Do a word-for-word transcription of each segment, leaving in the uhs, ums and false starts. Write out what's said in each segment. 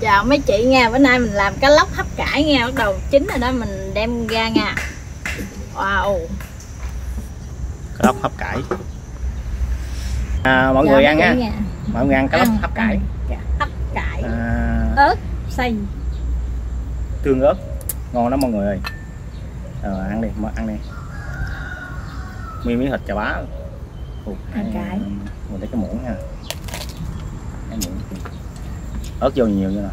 Chào mấy chị nha, bữa nay mình làm cá lóc hấp cải nha, bắt đầu chín rồi đó, mình đem ra nha. Wow. Cá lóc hấp cải. À, mọi Chào người ăn ha. Nha. Mọi người ăn cá lóc hấp cải. Dạ, hấp cải. À... ớt xay. Tương ớt. Ngon lắm mọi người ơi. Rồi ăn đi, ăn đi. Miếng miếng thịt chà bá. Ủa, ăn cải. Mình lấy cái muỗng nha. Cái muỗng. Ớt vô nhiều như nào.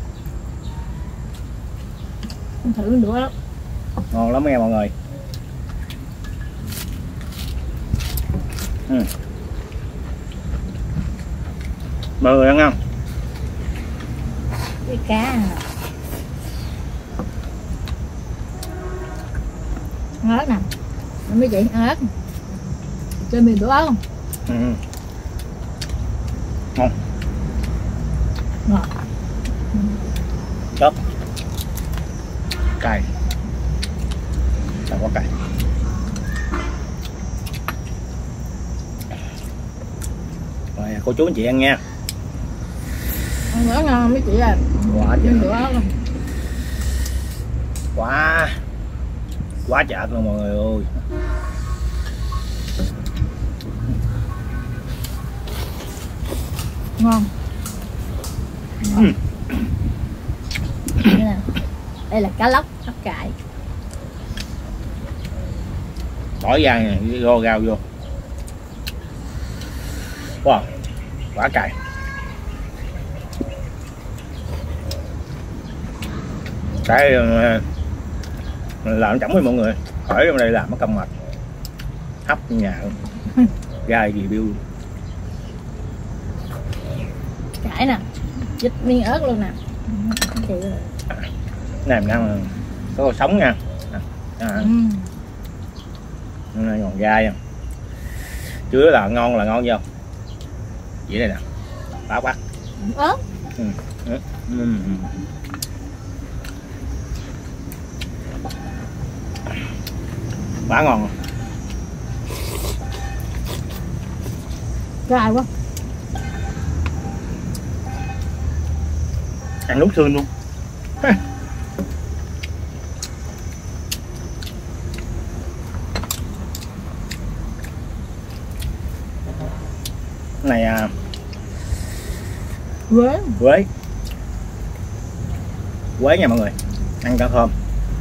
Thử nữa đó. Ngon lắm nha mọi người. Ừ. Mọi người ăn không? Cái cá ăn ớt nè, mấy chị ăn ớt chơi miền đũa ớt không? Ừ. Ngon. Ngọt. Chớp. Cay. Sao có cay. Rồi cô chú anh chị ăn nha. Ăn nữa ngon mấy chị ơi. Quá trời. Đũa ớt không? Quá. Quá chợ luôn mọi người ơi. Ngon. Ừ. Đây, nè. Đây là cá lóc hấp cải. Bỏ ra nè, rô rau vô. Wow, quá cay. Cái mình làm chổng với mọi người. Khỏi trong đây làm nó cong mệt. Hấp nhà luôn. Gai gì biêu. Cải nè, vít miếng ớt luôn nè. Chị ơi. Này mình ăn có sống nha. À. Ừ. Này còn gai nha. Chứ là ngon là ngon vô. Vậy đây nè. Bá bát. Ớt. Ừ. Ừ. Ừ. Quá ngon. Cay quá. Ăn nút xương luôn. Này à, quế quế quế nha mọi người, ăn cho thơm.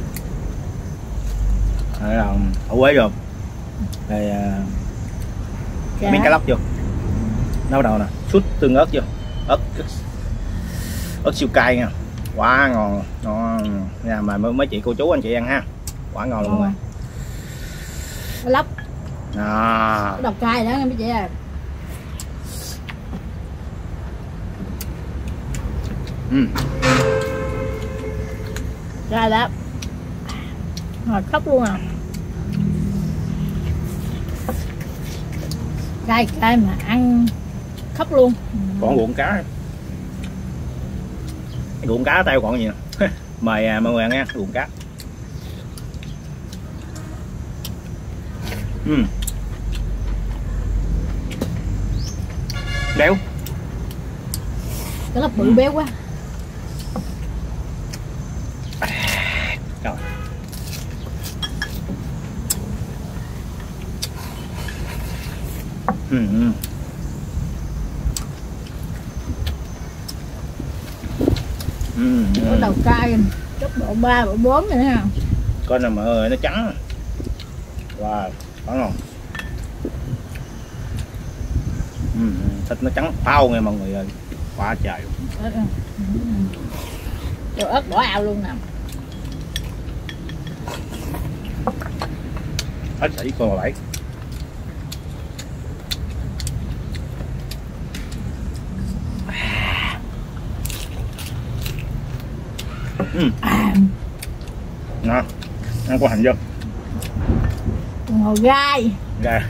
Rồi là ổ quế vô rồi à, miếng cá lóc vô nấu đầu nè, chút tương ớt vô, ớt ớt siêu cay nha, quá ngon ngon nha. Mà mấy chị cô chú anh chị ăn ha, quá ngon luôn mọi người. Cá lóc à. Cái đầu cay đó nghe mấy chị à. Ừ. Ra đó ngọt khóc luôn à. Cay cay mà ăn khóc luôn. Còn ruộng cá, ruộng cá tay còn gì nè. Mời à, mọi người ăn nha, ruộng cá. Ừ. Béo. Cái lóc bự béo quá. Rồi. Ừ. Ừ. Có đầu cay chút độ ba độ bốn nữa nha. Coi nè mọi người, nó trắng. Wow, quá ngon. Ừ. Thịt nó trắng phao nghe mọi người ơi, quá trời. Đồ ớt bỏ ao luôn nè. Hết sảy con bảy. Ừ. Nè, ăn có hành vô. Ngồi gai. Gai.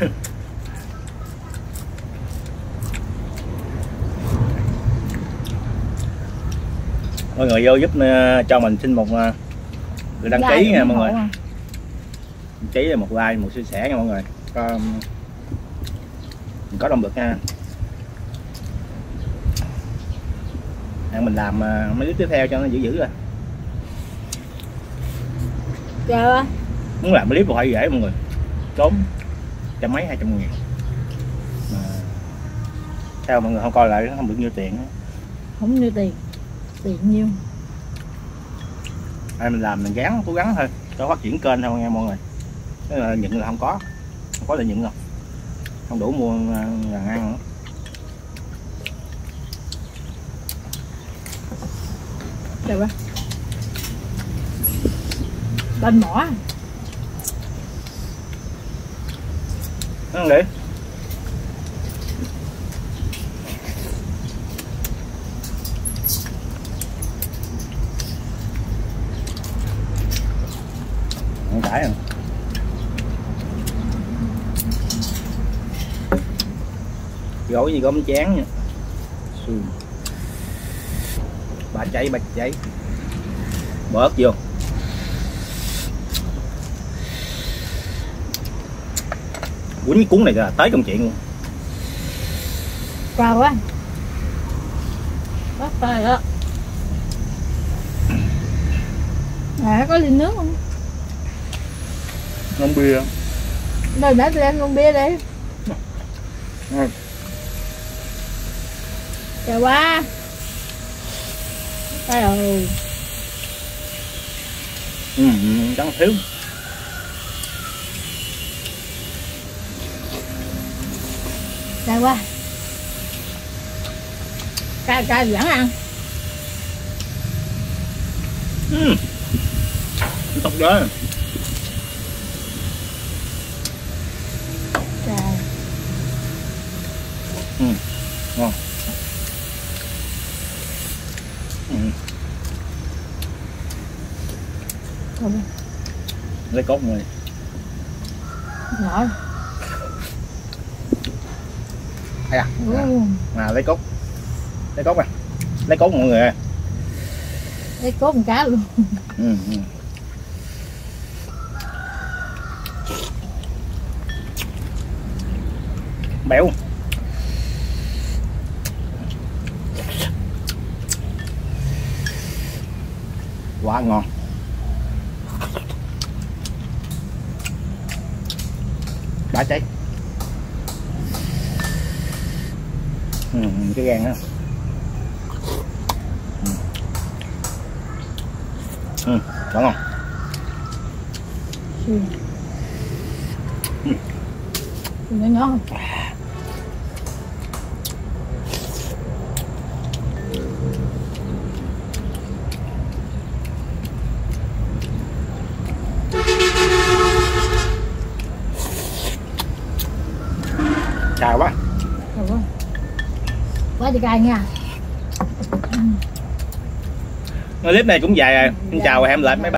Mọi người vô giúp cho mình xin một đăng ký nha mọi người. Đăng ký là một like, một chia sẻ nha mọi người. Có, mình có động lực nha. hẹn mình làm mấy clip tiếp theo cho nó dữ dữ rồi. Chưa. Muốn làm clip phải dễ mọi người, tốn trăm mấy hai trăm ngàn mà theo mọi người không coi lại không được nhiêu tiền. Không nhiêu tiền, tiền nhiêu. Ai mình làm mình gắng cố gắng thôi cho phát triển kênh thôi nghe mọi người. Thế là nhận là không có, không có là nhận rồi, không đủ mua là ăn nữa. Được quá. Bên mỏ. Ăn đi. Không cãi rồi. Gỏi gì có bánh chán nha. Ba cháy ba cháy. Bỏ ớt vô. Quýnh cuốn này là tới công chuyện luôn. Wow quá. Bắt tay đó. À, có ly nước không? Ngon bia. Rồi nãy tụi em ngon bia đi. Ừ. Chào ba. Trời ơi. Ừ, chẳng thiếu. Chào quá. Cay cay vẫn ăn. Ừ. Tóc đó. Trời. Ừ. Ngon. Ừ. Rồi. Lấy cốt người. Nhỏ. Hay à? Ừ. À, lấy cốt. Lấy cốt à. Lấy cốt mọi người ơi. Lấy cốt một cá luôn. Ừ, ừ. Béo. Quá ngon. Bá cháy. Ừ, cái gan đó. Ừ. Ừ, quá ngon. Ừ. Ừ. Nó nhỏ không? Chào quá. Chào quá. Quá trời cay nha. Clip này cũng dài rồi. Xin chào và hẹn lại mấy bạn.